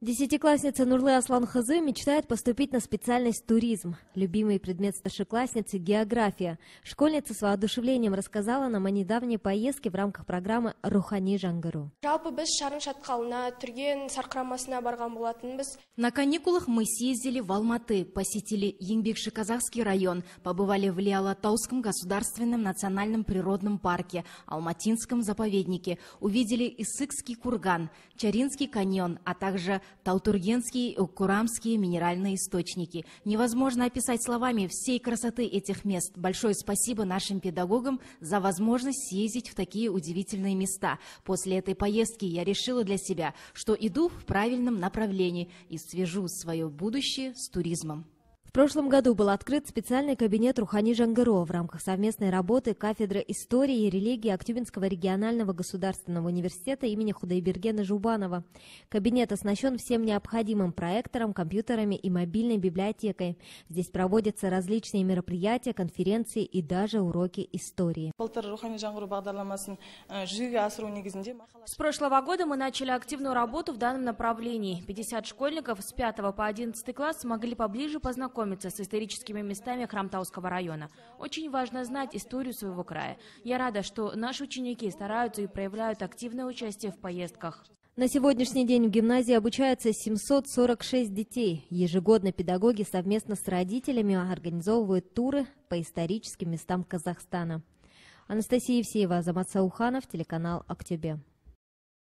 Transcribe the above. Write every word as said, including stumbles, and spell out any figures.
Десятиклассница Нурлы Асланхызы мечтает поступить на специальность туризм. Любимый предмет старшеклассницы – география. Школьница с воодушевлением рассказала нам о недавней поездке в рамках программы «Рухани жаңғыру». На каникулах мы съездили в Алматы, посетили Еңбекші-Казахский район, побывали в Лиалатауском государственном национальном природном парке, Алматинском заповеднике, увидели Исыкский курган, Чаринский каньон, а также Таутургенские и Укурамские минеральные источники. Невозможно описать словами всей красоты этих мест. Большое спасибо нашим педагогам за возможность съездить в такие удивительные места. После этой поездки я решила для себя, что иду в правильном направлении и свяжу свое будущее с туризмом. В прошлом году был открыт специальный кабинет Рухани жаңғыру в рамках совместной работы кафедры истории и религии Актюбинского регионального государственного университета имени Худайбергена Жубанова. Кабинет оснащен всем необходимым проектором, компьютерами и мобильной библиотекой. Здесь проводятся различные мероприятия, конференции и даже уроки истории. С прошлого года мы начали активную работу в данном направлении. пятьдесят школьников с пятого по одиннадцатый класс смогли поближе познакомиться с историческими местами Храмтауского района. Очень важно знать историю своего края. Я рада, что наши ученики стараются и проявляют активное участие в поездках. На сегодняшний день в гимназии обучаются семьсот сорок шесть детей. Ежегодно педагоги совместно с родителями организовывают туры по историческим местам Казахстана. Анастасия Евсеева, Азамат Сауханов, телеканал Актюбе.